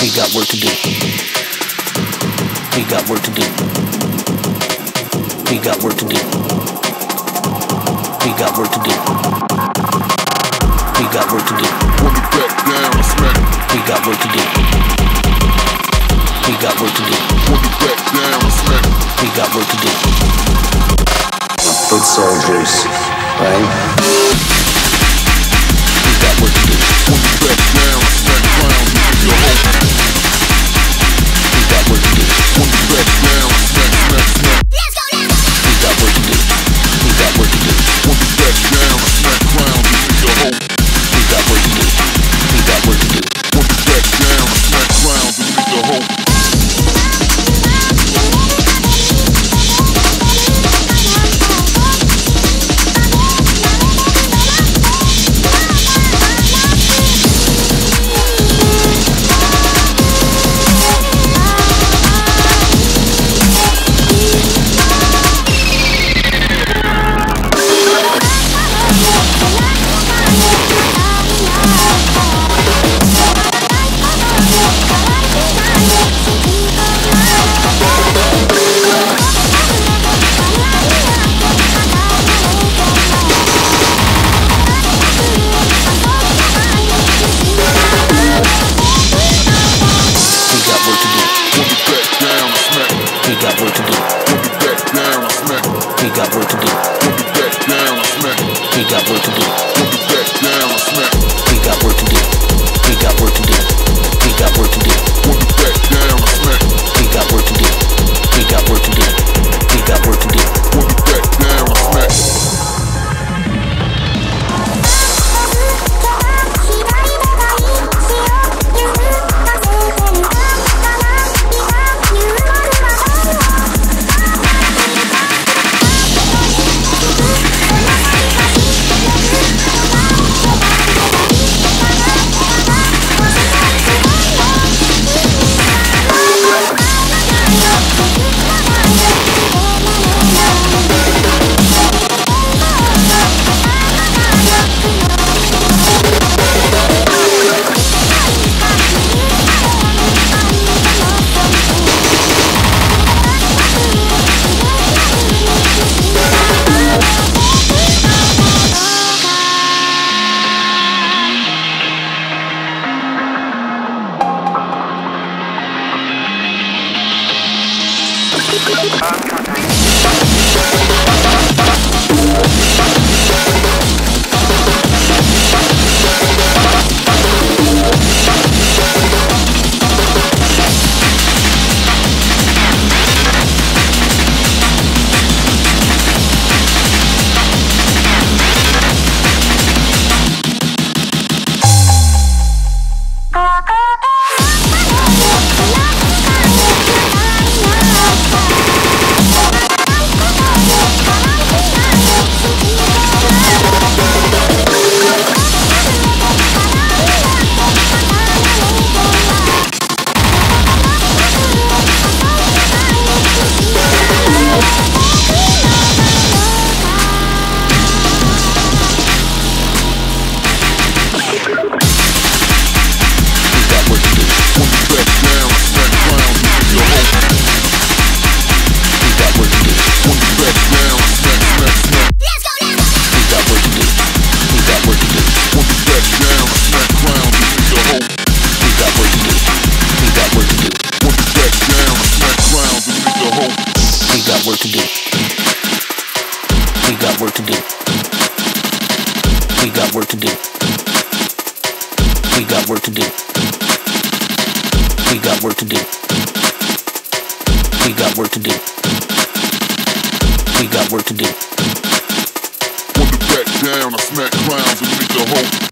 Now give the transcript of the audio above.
We got work to do. We got work to do. We got work to do. We got work to do. We got work to do. Put it back down and smack. We got work to do. We got work to do. Put it back down and smack. We got work to do. Foot soldiers, right? We got work to do. Put it back down and smack clowns into your hole. We got work to do. Put it back down and smack, smack, smack. Let's go now. We got work to do. We got work to do. Put it back down and smack clowns into your hole. We got work to do. We got work to do. Put it back down and smack clowns into your hole. We got work to do. Put it back down and smack clowns and make the hope.